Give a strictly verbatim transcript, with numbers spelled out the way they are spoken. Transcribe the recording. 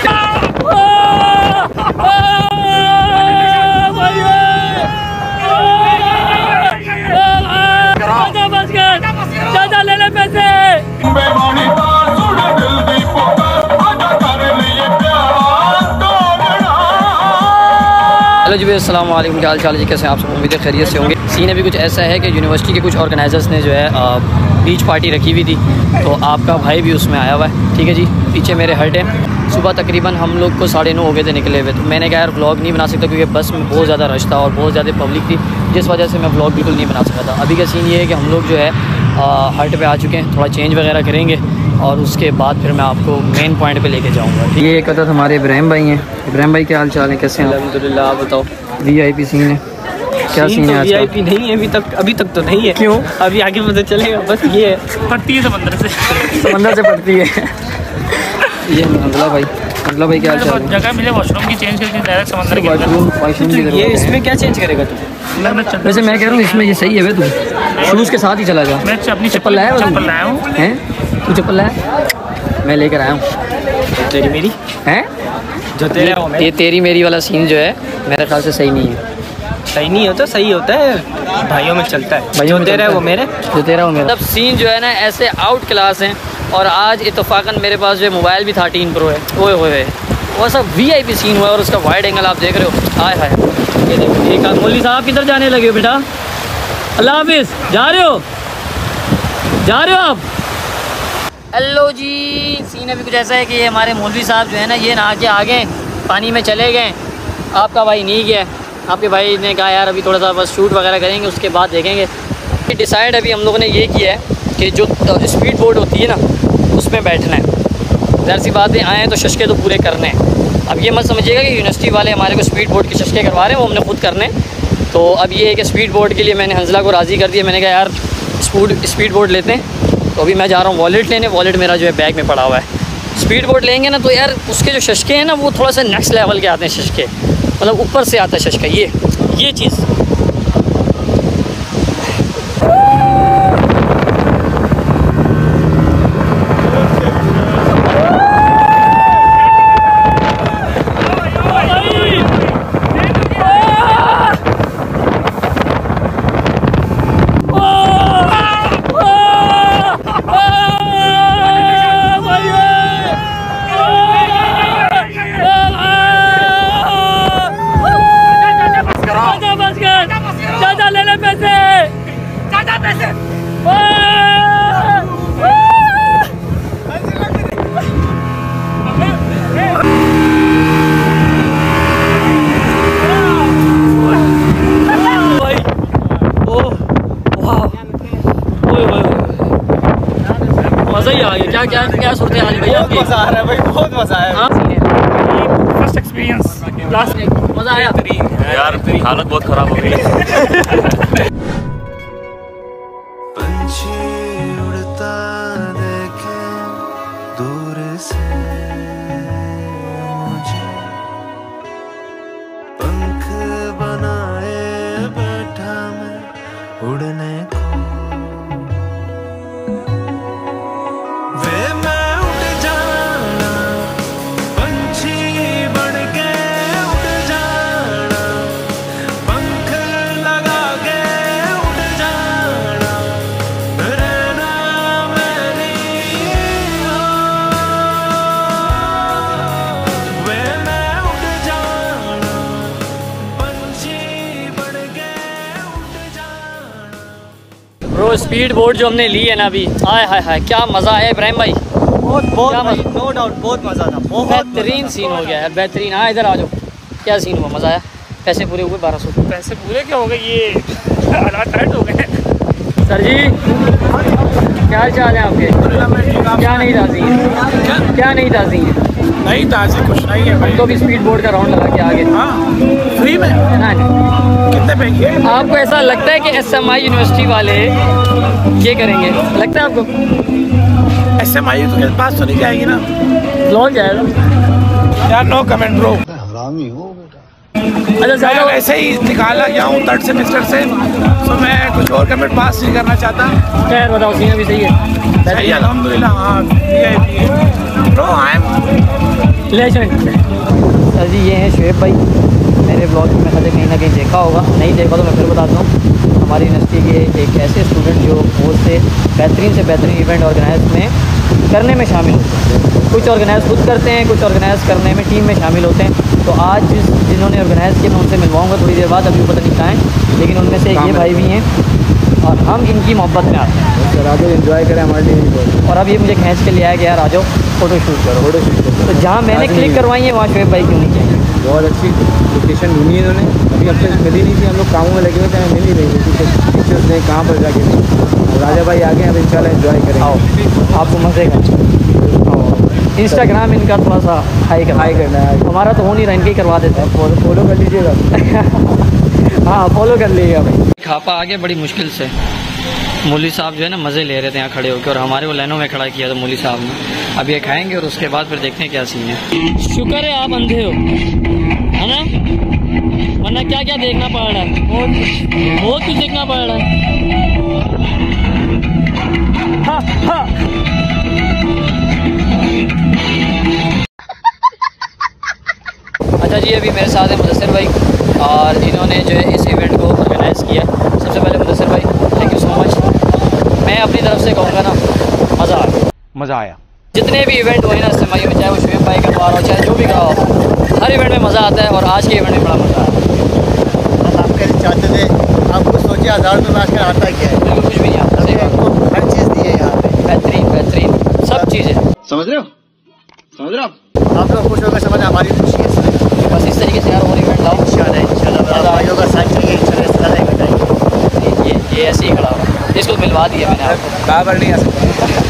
Hello जी, अस्सलाम वालेकुम, क्या हाल चाल जी, कैसे हैं आप सब? उम्मीद है खैरियत से होंगे। सीन अभी कुछ ऐसा है कि यूनिवर्सिटी के कुछ ऑर्गेनाइजर्स ने जो है बीच पार्टी रखी हुई थी, तो आपका भाई भी उसमें आया हुआ है। ठीक है जी, पीछे मेरे हट है। सुबह तकरीबन हम लोग को साढ़े नौ हो गए थे निकले हुए, तो मैंने कहा यार व्लॉग नहीं बना सकता क्योंकि बस में बहुत ज़्यादा रश था और बहुत ज़्यादा पब्लिक थी, जिस वजह से मैं व्लॉग बिल्कुल नहीं बना सका था। अभी का सीन ये है कि हम लोग जो है हट पे आ चुके हैं, थोड़ा चेंज वगैरह करेंगे और उसके बाद फिर मैं आपको मेन पॉइंट पे लेके जाऊंगा। ये एक अदद हमारे इब्राहिम भाई हैं। इब्राहिम भाई क्या हाल चाल है, कैसे हैं? अल्हम्दुलिल्लाह, आप बताओ। वीआईपी सीन है, क्या सीन है? वीआईपी नहीं है अभी तक, अभी तक तो नहीं है। क्यों? अभी आगे पता चलेगा। बस ये है, पड़ती है समंदर से समंदर से पड़ती है। ये मंगला भाई, मंगला भाई क्या हाल चाल है? जगह मिले वॉशरूम की चेंज करके डायरेक्ट समंदर के अंदर। ये इसमें क्या चेंज करेगा तू? वैसे मैं कह रहा हूँ इसमें ये सही है, तू शूज़ के साथ ही चला जा। मैं अपनी चप्पल लाया हूँ, चप्पल लाया हूँ हैं? तू चप्पल लाया? मैं लेकर आया हूँ। तेरी मेरी हैं? जो तेरा ये, ये तेरी मेरी वाला सीन जो है मेरे ख्याल से सही नहीं है। सही नहीं होता, सही होता है, भाइयों में चलता है। भाइयों जो तेरा है वो मेरे, जो तेरा वो मेरा। सब सीन जो है ना ऐसे आउट क्लास हैं। और आज इत्तफाकन मेरे पास जो मोबाइल भी थर्टीन प्रो है, ओए होए वो सब वीआईपी सीन हुआ है। और उसका वाइड एंगल आप देख रहे हो, हाय हाय। ये देखो, एक मौलवी साहब किधर जाने लगे हो बेटा? अल्लाह हाफिज़। जा रहे हो, जा रहे हो आप? हेलो जी, सीन अभी कुछ ऐसा है कि ये हमारे मौलवी साहब जो है ना, ये नहा के आ गए, पानी में चले गए। आपका भाई नहीं गया। आपके भाई ने कहा यार अभी थोड़ा सा बस शूट वगैरह करेंगे, उसके बाद देखेंगे। डिसाइड अभी हम लोगों ने ये किया है कि जो स्पीड बोट होती है ना उसमें बैठना है। ज़ाहिर सी बात है, आए हैं तो शशके तो पूरे करने हैं। अब ये मत समझिएगा कि यूनिवर्सिटी वाले हमारे को स्पीड बोट के शशके करवा रहे हैं, वो हमने खुद करने। तो अब ये है कि स्पीड बोट के लिए मैंने हंसला को राज़ी कर दिया। मैंने कहा यार स्पीड स्पीड बोट लेते हैं। तो अभी मैं जा रहा हूँ वॉलेट लेने। वॉलेट मेरा जो है बैग में पड़ा हुआ है। स्पीड बोट लेंगे ना तो यार उसके जो शशके हैं ना वो थोड़ा सा नेक्स्ट लेवल के आते हैं शशके, मतलब ऊपर से आता है शशका। ये ये चीज़ मज़ा ही आ गया। क्या क्या क्या सूरत हाल है भैया? बहुत मज़ा आ रहा है भाई, बहुत मज़ा आया। फर्स्ट एक्सपीरियंस लास्ट मज़ा आया यार, हालत बहुत ख़राब हो गई। उड़ता देखे दूर से मुझे, पंख बनाए बैठा मैं उड़ने को। वे मैं उड़ जाना, पंछी बन के उड़ जाना, पंख लगा के उड़ जाना, रहना मेरी हो। वे मैं उड़ जाना, पंछी बन के उड़ जाना। ब्रो स्पीड बोट जो हमने ली है ना अभी, हाय हाय हाय क्या मज़ा आया इब्राहिम भाई। बहुत बहुत नो डाउट बहुत मज़ा था, बहुत बेहतरीन सीन हो गया यार, बेहतरीन। हाँ इधर आ जाओ, क्या सीन हुआ? मज़ा आया। पैसे पूरे हुए बारह सौ? पैसे पूरे क्या हो गए, ये हालात टाइट हो गए। सर जी क्या हाल चाल है आपके? क्या नहीं ताज़ी है? क्या नहीं ताज़ी है? नहीं ताज़ी कुछ नहीं है भाई। हम तो भी स्पीड बोट का राउंड लगा के आगे। हाँ फ्री में? हाँ कितने पे किए? आपको ऐसा लगता है कि एस एम आई यूनिवर्सिटी वाले ये करेंगे? लगता है आपको? एस एम आई तो पास तो नहीं जाएगी ना? लौट जाएगा यार। No comment bro. हरामी हो बेटा। अच्छा ज़्यादा वैसे ही निकाला गया हूँ थर्ड सेमेस्टर से, तो मैं कुछ और कमेंट पास नहीं करना चाहता। खैर बताओ, सीन भी सही है? सही है अल्हम्दुलिल्लाह। हाँ bro, I am legend. Sir जी ये हैं शुएब भाई, मेरे ब्लॉग में मैंने कहीं ना कहीं देखा होगा, नहीं देखा तो मैं फिर बताता हूँ। हमारी यूनिवर्सिटी के एक ऐसे स्टूडेंट जो बहुत से बेहतरीन से बेहतरीन इवेंट ऑर्गेनाइज में करने में शामिल होते हैं। कुछ ऑर्गेनाइज खुद करते हैं, कुछ ऑर्गेनाइज करने में टीम में शामिल होते हैं। तो आज जिस जिन्होंने ऑर्गेनाइज़ किया मैं उनसे मिलवाऊँगा थोड़ी देर बाद, अभी पता नहीं कहाँ हैं, लेकिन उनमें से ये भाई भी हैं और हम इनकी मोहब्बत में आते हैं। सर आज एंजॉय करें हमारे लिए। और अब ये मुझे खींच के ले आया कि यार आ जाओ फ़ोटो शूट करो। फोटो शूट करो। तो जहाँ मैंने क्लिक करवाई है वहाँ शुएब भाई क्यों नहीं चाहिए? बहुत अच्छी लोकेशन ढूंढी है इन्होंने, अभी अब तक मिली नहीं थी, हम लोग कामों में लगे हुए थे, मिल ही नहीं रही थी। पिक्चर्स ने कहाँ पर जाके मिली। राजा भाई आगे हम इंशाल्लाह एंजॉय करेंगे। आओ आपको मज़े का। इंस्टाग्राम इनका थोड़ा सा हाई कर हाई करना है, हमारा तो हो नहीं रहा, इनके ही करवा देते हैं। फॉलो फॉलो कर लीजिएगा। हाँ फॉलो कर लीजिएगा भाई। खापा आगे बड़ी मुश्किल से मौली साहब जो है ना मज़े ले रहे थे यहाँ खड़े होकर, और हमारे वो लाइनों में खड़ा किया था मौली साहब ने। अब ये खाएंगे और उसके बाद फिर देखते हैं क्या सीन है। शुक्र है आप अंधे हो, है ना, वरना क्या क्या देखना पड़ रहा है, बहुत बहुत कुछ देखना पड़ रहा है। हाँ, हाँ। अच्छा जी अभी मेरे साथ है मुदस्सिर भाई, और इन्होंने जो है इस इवेंट को ऑर्गेनाइज़ किया। सबसे पहले मुदस्सिर भाई थैंक यू सो मच। मैं अपनी तरफ से कहूँगा ना मज़ा आया, मज़ा आया। जितने भी इवेंट हुए ना इस्तेमाल में, चाहे वो शुएब भाई का द्वार हो चाहे जो भी करा हो, हर इवेंट में मज़ा आता है और आज के इवेंट में बड़ा मज़ा आया। बस आप कहना चाहते थे, आप कुछ सोचिए हज़ार में आजकल आता क्या है? बिल्कुल कुछ भी नहीं आता, सही बात। आपको हर चीज़ दी है यहाँ पे, बेहतरीन बेहतरीन सब चीज़ें। समझ रहे हो? समझ रहे हो आप लोग खुश होकर समझ, हमारी खुशी है सर। बस इस तरीके से यार और इवेंट लाओ इंशाल्लाह इंशाल्लाह भाइयों का साथ चाहिए, इंशाल्लाह इस तरह बताएंगे। ये ये ऐसे ही खड़ा हुआ, इसको मिलवा दिया मैंने आपको। बाबर नहीं आ सकता।